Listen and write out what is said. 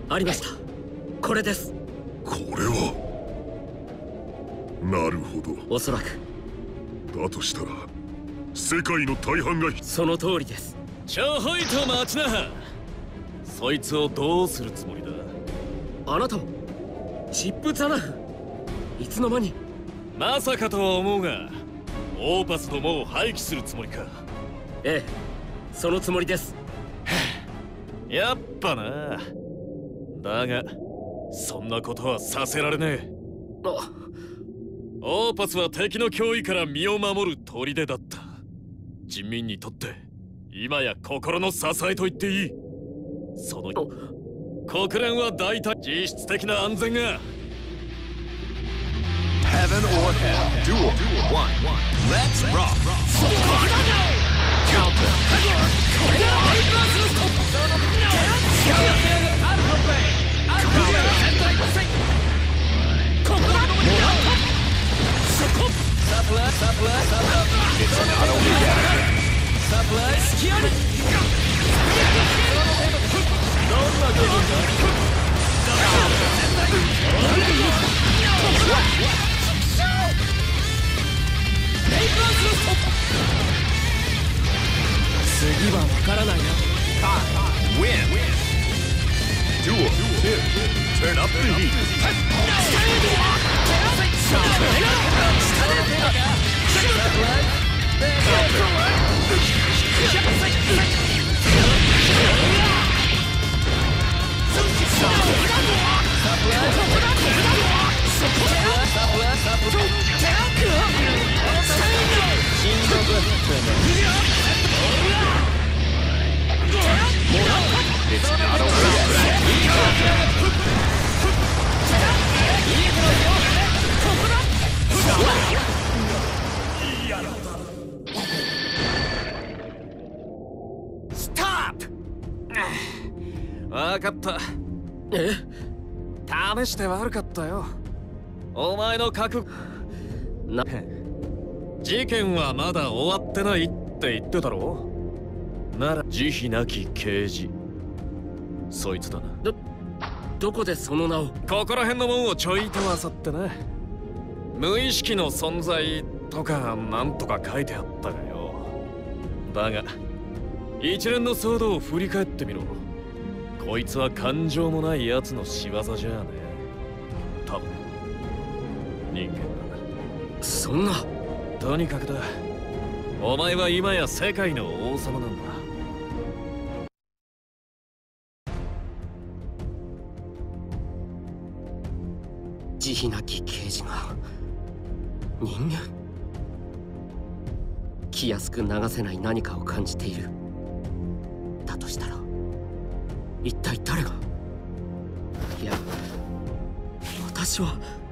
ありました。これです。 これは。なるほど。 おそらくだとしたら世界の大半がその通りです。 ちょほいと待ちな。そいつをどうするつもりだ。 あなたもチップザナフ、いつの間に。 まさかとは思うが、オーパスどもを廃棄するつもりか。 ええ、そのつもりです。 やっぱな。だがそんなことはさせられねえ。オーパスは敵の脅威から身を守る砦だった。人民にとって今や心の支えと言っていい。その国連は大体実質的な安全が。 Heaven or hell. Duel. One. Let's rock. Counter. It's not only that. Counter. 次はわからないな。 Win. Duel. Turn up the heat. It's not over yet. ストップ。わかった。 え？ 試して悪かったよ。お前の覚悟な。 事件はまだ終わってないって言ってたろ。なら慈悲なき刑事、そいつだな。 どこでその名を。 ここら辺のもんをちょいと漁ってな。無意識の存在とかなんとか書いてあったがよ。だが一連の騒動を振り返ってみろ。こいつは感情もない奴の仕業じゃねえ。多分人間だ。 そんな。 とにかくだ、お前は今や世界の王様なんだ。 慈悲なき刑事が人間。気安く流せない何かを感じている。だとしたら一体誰が。いや、私は。